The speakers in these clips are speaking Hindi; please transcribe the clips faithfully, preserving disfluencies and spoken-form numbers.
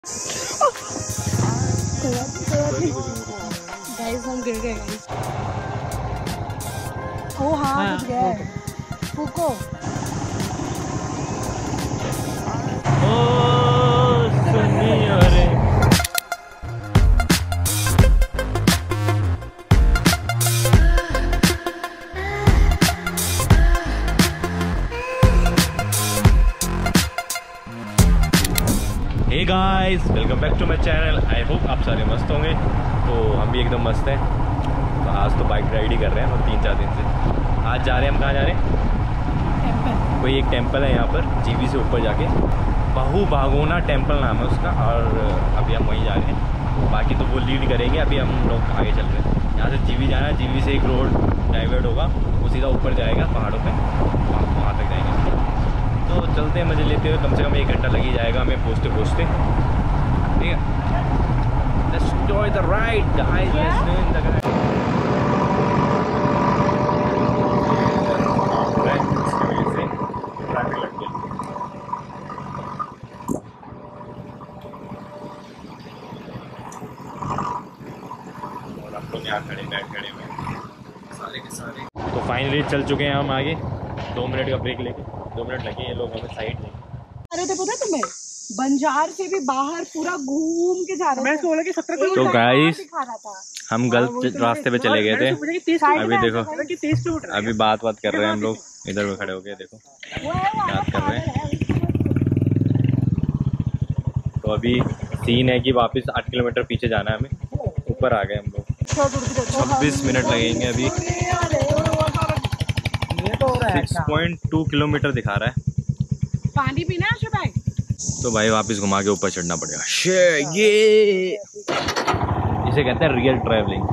गाइस हम गिर गए गाइस। ओ हाँ कुछ गया है। फूको। ओ सुनी अरे हे guys, welcome back to my channel. I hope आप सारे मस्त होंगे। तो हम भी एकदम मस्त हैं। तो आज तो बाइक राइड ही कर रहे हैं हम तीन चार दिन से। आज जा रहे हैं हम कहाँ जा रहे हैं? टेम्पल। कोई एक टेम्पल है यहाँ पर जीवी से ऊपर जाके, बहु भागोना टेम्पल नाम है उसका। और अभी हम वहीं जा रहे हैं, बाकी तो वो लीड करेंगे। अभी हम लोग आगे चल रहे हैं। यहाँ से जीवी जाना है, जीवी से एक रोड डाइवर्ट होगा, वो सीधा ऊपर जाएगा पहाड़ों पर, वहाँ तक जाएंगे। तो चलते हैं, मज़े लेते हुए। कम से कम एक घंटा लग ही जाएगा हमें पहुँचते पहुँचते। ठीक है, let's enjoy the ride guys, let's enjoy the ride. और हम लोग यहाँ खड़े बैठ खड़े हुए सारे के सारे। तो फाइनली चल चुके हैं हम आगे। दो मिनट का ब्रेक लेके, दो मिनट लगे ये लोग हमें साइड में। अरे तो पता तुम्हें बंजार से भी बाहर पूरा घूम के जा रहे थे। तो गाइस हम गलत रास्ते पे चले गए थे। अभी देखो, अभी बात बात कर रहे हैं हम लोग, इधर पे खड़े हो गए। देखो बात कर रहे हैं। तो अभी सीन है कि वापस आठ किलोमीटर पीछे जाना है हमें। ऊपर आ गए हम लोग। छब्बीस मिनट लगेंगे अभी। सिक्स पॉइंट टू किलोमीटर दिखा रहा है। पानी पीना है भाई? तो भाई वापस घुमा के ऊपर चढ़ना पड़ेगा। शे ये इसे कहते हैं रियल ट्रैवलिंग।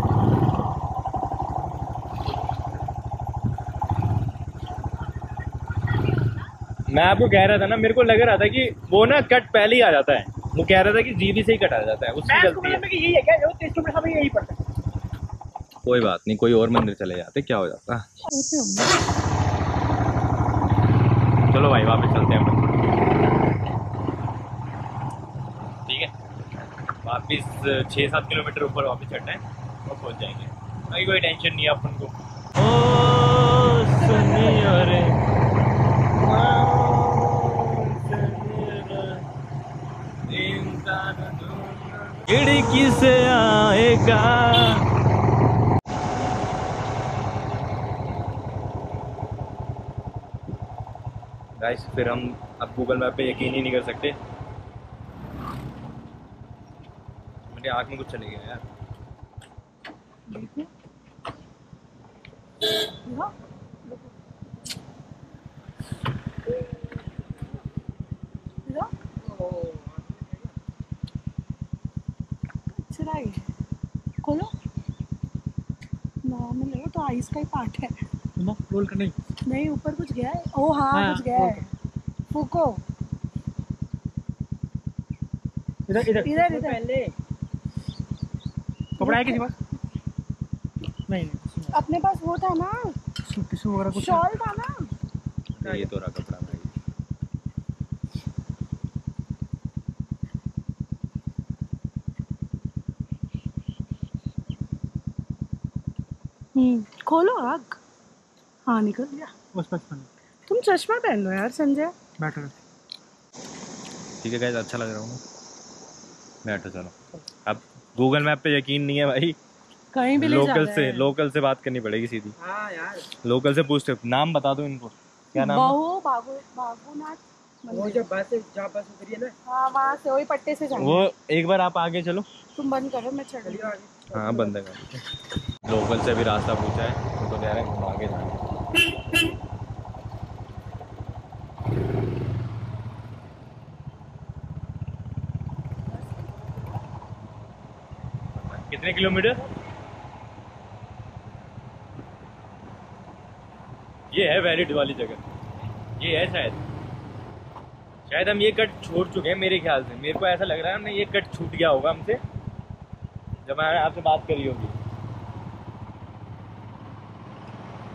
मैं आपको कह रहा था ना, मेरे को लग रहा था कि वो ना कट पहले ही आ जाता है। वो कह रहा था कि जीवी से ही कट आ जाता है, उसकी गलती है। यही है क्या? जो तीस किलोमीटर हमें यही पड़ता है। कोई बात नहीं, कोई और मंदिर चले जाते, क्या हो जाता। चलो भाई वापस चलते हैं हम। ठीक है, वापस छः सात किलोमीटर ऊपर वापस चढ़ना है और पहुंच जाएंगे। भाई कोई टेंशन नहीं है अपन को। ओ सुनी अरे खिड़की से आएगा। गाइस फिर हम अब गूगल मैप पे यकीन ही नहीं कर सकते। मेरी आँख में कुछ चले गया यार। खोलो ना, मैं तो आइस का ही पार्ट है। रोल करने नहीं, ऊपर कुछ गया है। ओ हाँ, हाँ कुछ गया है। फूको। इधर इधर इधर इधर पहले कपड़ा है किसी पास? नहीं नहीं, अपने पास वो था ना, टिश्यू वगैरह कुछ शॉल था ना। ये तो रहा कपड़ा भाई। हम्म, खोलो आग। हाँ निकल गया। बस बस तुम चश्मा पहन लो यार संजय। बैठो। ठीक है गाइस, अच्छा लग रहा हूँ। बैठो चलो। अब गूगल मैप पे यकीन नहीं है भाई, कहीं भी लोकल से लोकल से बात करनी पड़ेगी सीधी। हाँ यार, लोकल से पूछते। नाम बता दो इनको, क्या नाम है? बहु बागु बागुनाथ। वो जो बस है, जहाँ बस उतरी है ना, हाँ वहाँ से वही पट्टे से जाना। वो एक बार आप आगे चलो। तुम बंद करो, मैं चढ़ रही हूँ। हाँ बंद कर। लोकल से भी रास्ता पूछा है, उनको कह रहे हैं घुमा के जाना। कितने किलोमीटर? ये है वैलिड वाली जगह, ये है शायद। शायद हम ये कट छोड़ चुके हैं मेरे ख्याल से। मेरे को ऐसा लग रहा है हमने ये कट छूट गया होगा हमसे जब मैंने आपसे बात करी होगी।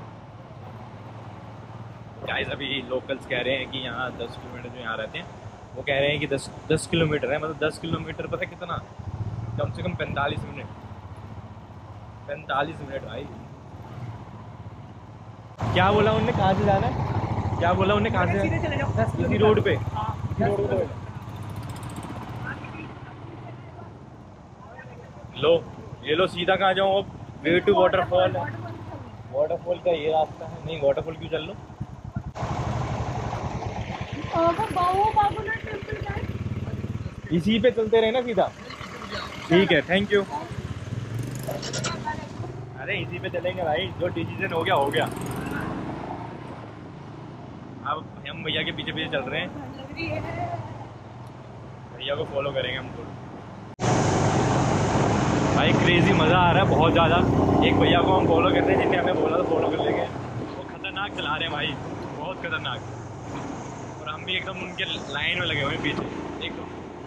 गाइस अभी लोकल्स कह रहे हैं कि यहाँ दस किलोमीटर जो यहाँ रहते हैं वो कह रहे हैं कि दस दस किलोमीटर है, मतलब दस किलोमीटर पता है कितना, कम से कम पैंतालीस मिनट पैंतालीस मिनट भाई। क्या बोला उनने, कहाँ से जाना है, क्या बोला उनने, कहाँ से सीधे चले जाओ इसी रोड पे, हाँ, इसी रोड पे। लो ये लो सीधा कहाँ जाऊँ अब, वे टू वाटरफॉल है, वाटरफॉल का ये रास्ता है। नहीं वाटरफॉल क्यों चल लो, इसी पे चलते रहे ना सीधा। ठीक है थैंक यू। अरे इसी पे चलेंगे भाई, जो डिसीजन हो गया हो गया। अब हम भैया के पीछे पीछे चल रहे हैं, भैया को फॉलो करेंगे हम तो। भाई क्रेजी मज़ा आ रहा है बहुत ज़्यादा। एक भैया को हम फॉलो कर रहे हैं, जिन्हें हमें बोला तो फॉलो कर लेंगे। वो खतरनाक चला रहे हैं भाई, बहुत खतरनाक, और हम भी एकदम उनके लाइन में लगे हुए हैं पीछे एकदम।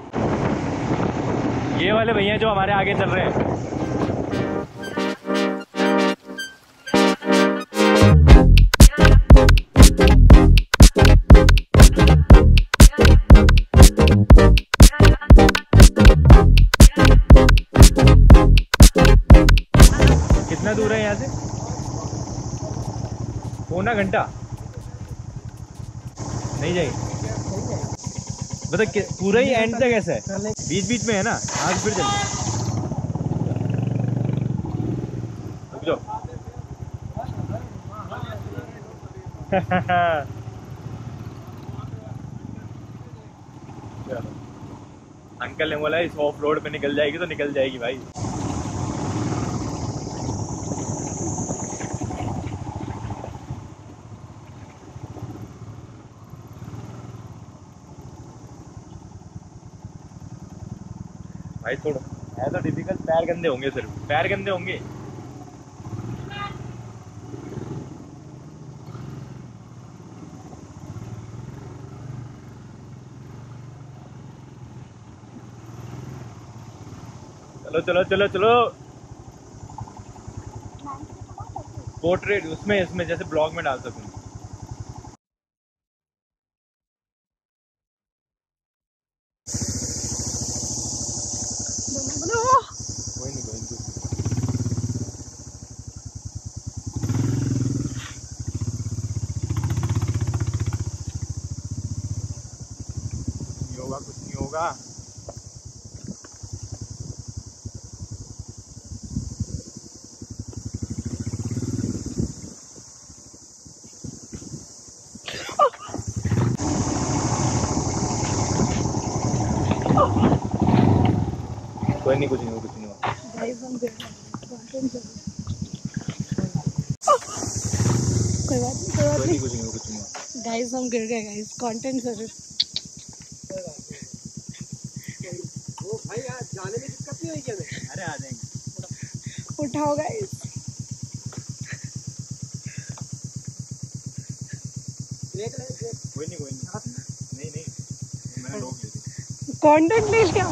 ये वाले भैया जो हमारे आगे चल रहे हैं। कितना दूर है यहाँ से, पौना घंटा नहीं जाएगी, मतलब पूरा ही एंड तक ऐसा है, बीच बीच में है ना, आगे फिर चलिए, रुक जाओ। अंकल ने बोला इस ऑफ रोड पे निकल जाएगी तो निकल जाएगी भाई। भाई थोड़ा है तो डिफिकल्ट, पैर गंदे होंगे, सिर्फ पैर गंदे होंगे। चलो चलो चलो चलो, पोर्ट्रेट उसमें इसमें जैसे ब्लॉग में डाल सकूं। कोई नहीं कोई नहीं, नहीं होगा, कुछ नहीं होगा। कोई नहीं, कुछ नहीं हुआ, कुछ नहीं हुआ। कोई बात नहीं, कोई बात कोई नहीं, नहीं, कुछ नहीं हुआ, कुछ नहीं हुआ। गाइस हम गिर गए गाइस, कंटेंट जरूर। वो भाई यार जाने में दिक्कत नहीं होगी हमें। अरे आ जाएंगे, उठाओ गाइस, देख ले देख। कोई नहीं कोई नहीं, नहीं नहीं मैंने रोक ली थी। कंटेंट ले लिया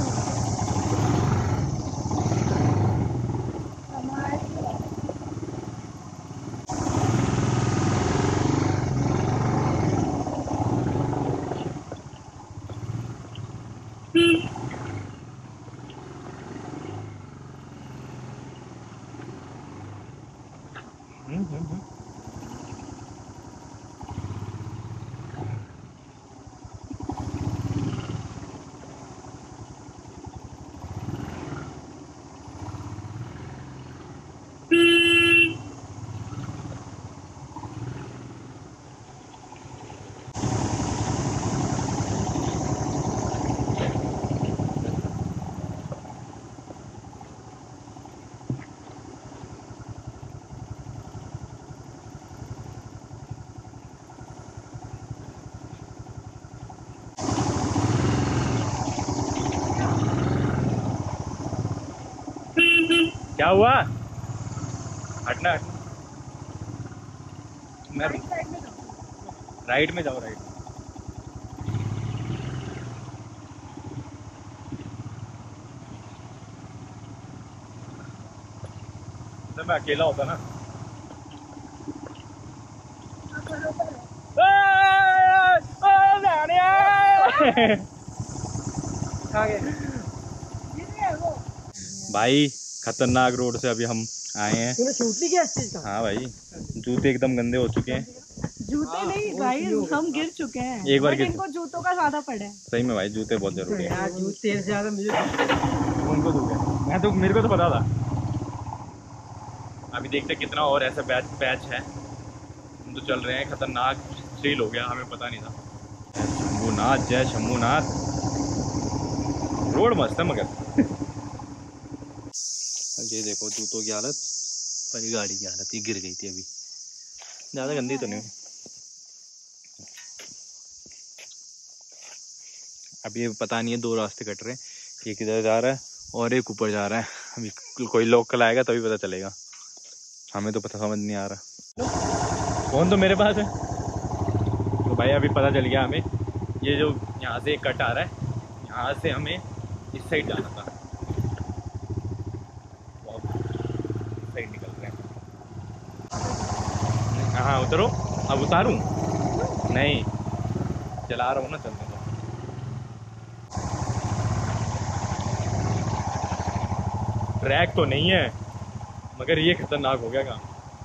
हम्म हम्म हम्म। क्या हुआ, हटना हटना, मैं राइट में जाओ, राइट। तो मैं अकेला होता ना। भाई खतरनाक रोड से अभी हम आए हैं। तूने शूट नहीं किया इस चीज का? हाँ भाई, जूते एकदम गंदे हो चुके हैं। जूते नहीं भाई, हम गिर चुके हैं। एक बार गिर, इनको जूतों का ज्यादा पड़ा है। सही में भाई, जूते बहुत जरूरी है यार जूते तेरे से ज्यादा मुझे उनको दूंगा। मैं तो, मेरे को तो पता था। अभी देखते कितना और ऐसा बैच पैच है। हम तो चल रहे हैं, खतरनाक थ्रिल हो गया, हमें पता नहीं था। शंभूनाथ, जय शंभूनाथ। रोड मस्त है मगर ये देखो जूतों की हालत, पर गाड़ी की हालत, ये गिर गई थी अभी। ज़्यादा गंदी तो नहीं हुई। अभी ये पता नहीं है, दो रास्ते कट रहे हैं, एक इधर जा रहा है और एक ऊपर जा रहा है। अभी कोई लोकल आएगा तभी पता चलेगा, हमें तो पता समझ नहीं आ रहा। फोन तो मेरे पास है। तो भाई अभी पता चल गया हमें, ये जो यहाँ से एक कट आ रहा है, यहाँ से हमें इस साइड जाना था। साइड निकल रहे हैं। हाँ उतरो। अब उतारूं? नहीं, चला रहा हूँ ना, चलने दो। ट्रैक तो नहीं है, मगर ये खतरनाक हो गया काम।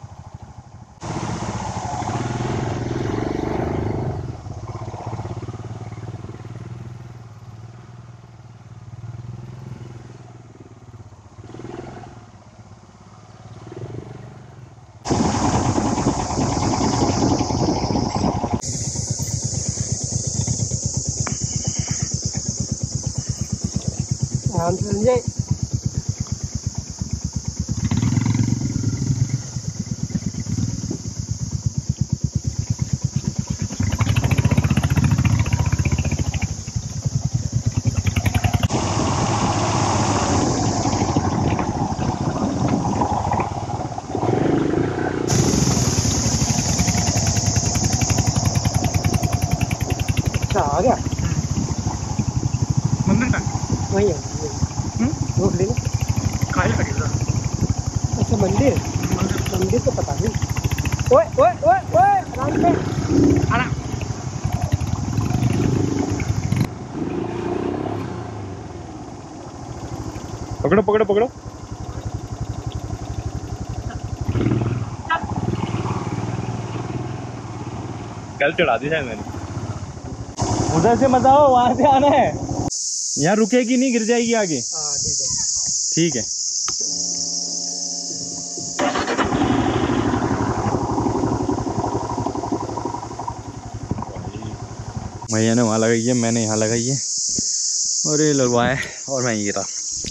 हाँ संजय अच्छा आ गया मंदिर का वही है। रोक लेना। अच्छा मंदिर, मंदिर तो पता नहीं। ओए ओए ओए ओए आराम से आराम। पकड़ो पकड़ो पकड़ो। कल चढ़ा दी शायद मैंने। उधर से मत आओ, वहां से आना है। यहाँ रुकेगी नहीं, गिर जाएगी आगे। हाँ ठीक है ठीक है। भैया ने वहाँ लगाई है, मैंने यहाँ लगाई है, और ये लगवाए और मैं गिरा।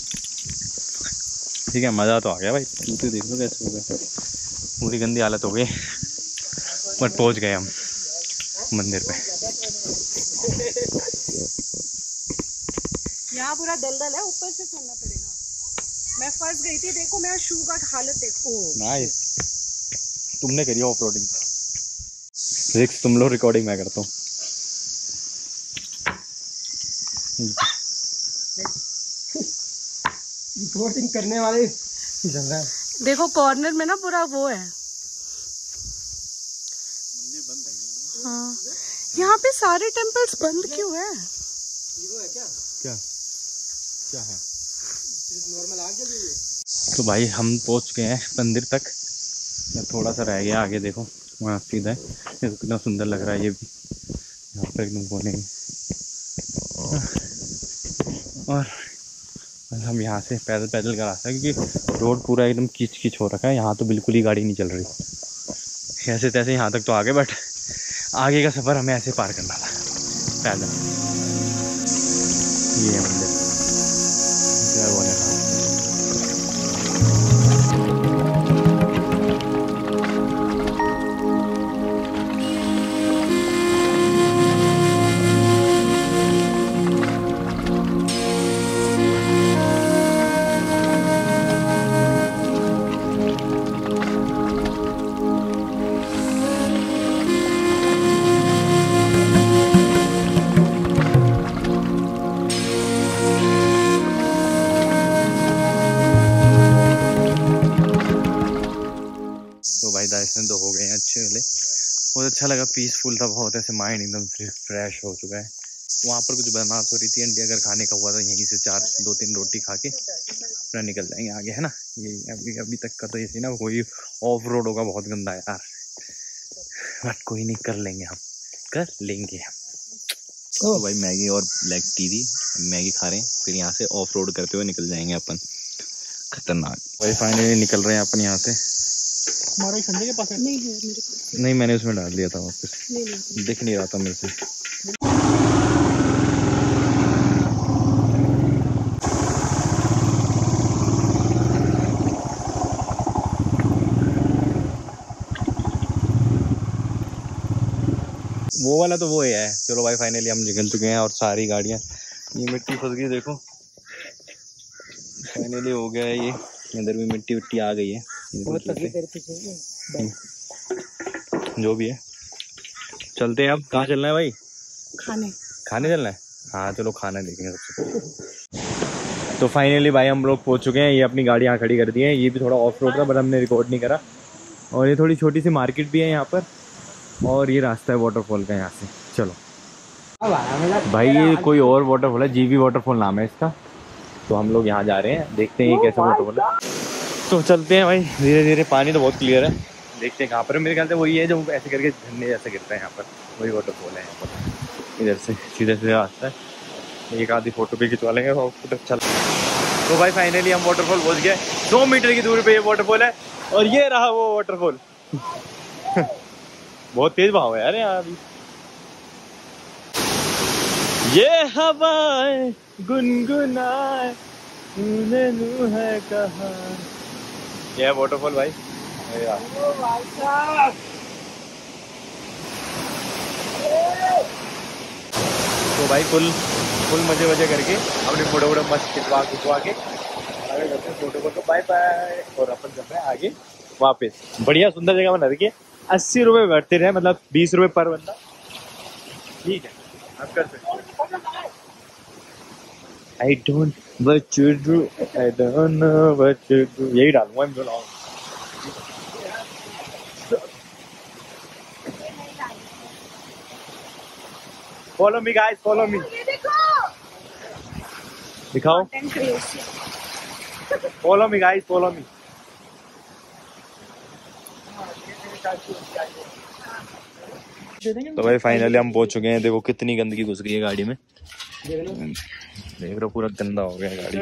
ठीक है, मज़ा तो आ गया भाई। जूते देख लो कैसे हो गए, पूरी गंदी हालत हो गई, बट पहुँच गए हम मंदिर पे। यहाँ पूरा दलदल है, ऊपर से चलना पड़ेगा। मैं फंस गई थी, देखो मेरा शू का हालत देखो। नाइस, तुमने करी ऑफ रोडिंग। रिक्स तुम लो, रिकॉर्डिंग मैं करता हूँ। रिकॉर्डिंग करने वाले चल रहा है। देखो कॉर्नर में ना पूरा वो है। मंदिर बंद है। हाँ, यहाँ पे सारे टेम्पल्स बंद क्यों है? वो है क्या क्या क्या है? नॉर्मल आग जल रही है। तो भाई हम पहुंच गए हैं मंदिर तक, थोड़ा सा रह गया आगे। देखो वहाँ सीधा है, ये कितना सुंदर लग रहा है। ये भी यहाँ पर एकदम कोने में। और हम यहाँ से पैदल पैदल का रास्ता है, क्योंकि रोड पूरा एकदम कीच कीच हो रखा है। यहाँ तो बिल्कुल ही गाड़ी नहीं चल रही। ऐसे तैसे यहाँ तक तो आगे, बट आगे का सफ़र हमें ऐसे पार करना था पैदल। ये है मंदिर, जय भोलेनाथ। दर्शन तो हो गए हैं अच्छे वाले, बहुत अच्छा लगा, पीसफुल था बहुत, ऐसे माइंड एकदम फ्रेश हो चुका है। वहाँ पर कुछ बना तो रही थी आंटी, अगर खाने का हुआ तो यहीं से चार दो तीन रोटी खा के अपना निकल जाएंगे आगे, है ना। ये अभी अभी तक का तो ये थी ना, कोई ऑफ रोड होगा बहुत गंदा यार, बट कोई नहीं, कर लेंगे हम, कर लेंगे हम। तो भाई मैगी और ब्लैक टी दी, मैगी खा रहे हैं, फिर यहाँ से ऑफ रोड करते हुए निकल जाएंगे अपन, खतरनाक। भाई फाइनली निकल रहे हैं अपन यहाँ से। हमारा संजय के पास है? नहीं है मेरे पास। नहीं, मैंने उसमें डाल दिया था वापस, नहीं, नहीं। दिख नहीं रहा था मेरे से। वो वाला तो वो ही है। चलो भाई फाइनली हम निकल चुके हैं और सारी गाड़ियाँ, ये मिट्टी फंस गई देखो, फाइनली हो गया है ये, इधर भी मिट्टी विट्टी आ गई है, जो भी है। चलते हैं अब, कहाँ चलना है भाई? खाने खाने चलना है? हाँ चलो खाना देखेंगे सबसे। तो फाइनली भाई हम लोग पहुँच चुके हैं, ये अपनी गाड़ी यहाँ खड़ी कर दी है, ये भी थोड़ा ऑफ रोड था बट हमने रिकॉर्ड नहीं करा। और ये थोड़ी छोटी सी मार्केट भी है यहाँ पर, और ये रास्ता है वाटरफॉल का यहाँ से। चलो भाई, ये कोई और वाटरफॉल है, जीवी वाटरफॉल नाम है इसका, तो हम लोग यहाँ जा रहे हैं, देखते हैं ये कैसा वाटरफॉल है। तो चलते हैं भाई धीरे धीरे, पानी तो बहुत क्लियर है, देखते हैं कहाँ पर। मेरे ख्याल से वही है जो ऐसे करके झरने जैसे गिरता है यहाँ पर, वही वाटरफॉल है यहाँ पर। इधर से सीधे सीधे रास्ता है, एक आधी फोटो भी खिंचवा लेंगे और खुद अच्छा। तो भाई फाइनली हम वाटरफॉल पहुँच गए, दो मीटर की दूरी पे ये वाटरफॉल है, और ये रहा वो वाटरफॉल। बहुत तेज बहाव है यार यहाँ अभी। ये हवाएं गुनगुनाए तूने नू है कहा, ये है वाटरफॉल भाई। तो भाई फुल फुल मजे वजे करके अपने फोटो वोटो मस्त खिंचवा खिंचवा के आगे करते हैं फोटो फोटो, बाय बाय, और अपन चल रहे हैं आगे वापस। बढ़िया सुंदर जगह बना रखी है, अस्सी रुपये बढ़ते रहे, मतलब बीस रुपये पर बंदा, ठीक है आप कर सकते। I don't what you do, I don't know what you do, यही डालूंगा मैं बोला। Follow me guys, follow me। दिखाओ। Follow me guys, follow me। तो भाई फाइनली हम पहुंच चुके हैं, देखो कितनी गंदगी घुस गई है गाड़ी में, देख रहे पूरा गंदा हो गया गाड़ी।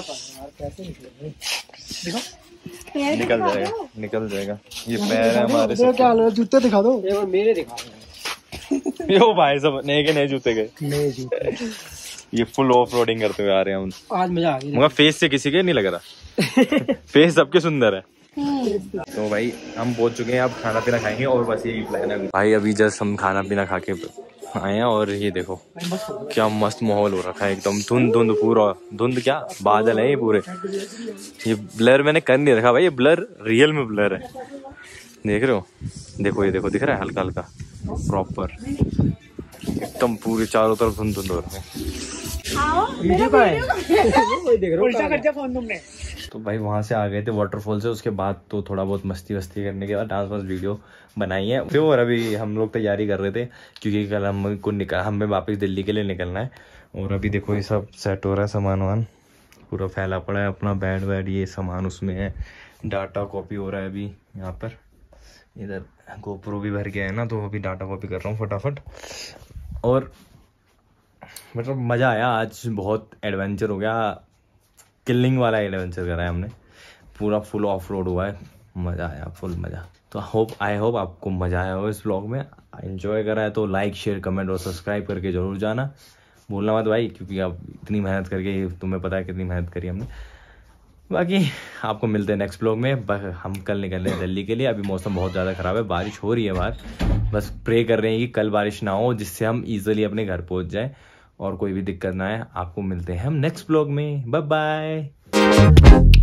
निकल जाएगा निकल जाएगा, ये पैर है हमारे से। क्या जूते दिखा दो, मेरे दिखा दो। यो भाई सब नए के नए जूते गए, नए जूते। ये फुल ऑफ रोडिंग करते हुए आ रहे हैं हम। आज मजा आ गया, मगर फेस से किसी के नहीं लग रहा। फेस सबके सुंदर है। तो भाई हम पहुंच चुके हैं, अब खाना पीना खाएंगे और बस यही प्लान है भाई। अभी जस्ट हम खाना पीना खा के आए हैं, और ये देखो क्या मस्त माहौल हो रखा है एकदम, धुंध धुंध पूरा, धुंध क्या बादल है ये पूरे। ये ब्लर मैंने कर नहीं रखा भाई, ये ब्लर रियल में ब्लर है, देख रहे हो? देखो ये देखो, दिख रहा है हल्का हल्का, प्रॉपर एकदम पूरे चारों तरफ धुंध धुंध हो रहा है। तो भाई वहाँ से आ गए थे वाटरफॉल से, उसके बाद तो थोड़ा बहुत मस्ती वस्ती करने के बाद डांस वांस वीडियो बनाई है। फिर और अभी हम लोग तैयारी कर रहे थे क्योंकि कल हमको निकल हमें वापस दिल्ली के लिए निकलना है। और अभी देखो ये सब सेट हो रहा है, सामान वामान पूरा फैला पड़ा है, अपना बेड वेड ये सामान उसमें है, डाटा कॉपी हो रहा है अभी यहाँ पर, इधर गोप्रो भी भर गया है ना, तो अभी डाटा कॉपी कर रहा हूँ फटाफट। और मतलब मज़ा आया आज, बहुत एडवेंचर हो गया, किलिंग वाला एडवेंचर करा है हमने, पूरा फुल ऑफ रोड हुआ है, मज़ा आया फुल मज़ा। तो होप आई होप आपको मज़ा आया हो इस ब्लॉग में, एंजॉय करा है तो लाइक शेयर कमेंट और सब्सक्राइब करके ज़रूर जाना, भूलना मत भाई, क्योंकि आप इतनी मेहनत करके, तुम्हें पता है कितनी मेहनत करी हमने। बाकी आपको मिलते हैं नेक्स्ट ब्लॉग में। बस हम कल निकल रहे हैं दिल्ली के लिए, अभी मौसम बहुत ज़्यादा ख़राब है, बारिश हो रही है बाहर, बस प्रे कर रहे हैं कि कल बारिश ना हो जिससे हम ईजिली अपने घर पहुँच जाएँ और कोई भी दिक्कत ना आए। आपको मिलते हैं हम नेक्स्ट ब्लॉग में, बाय बाय।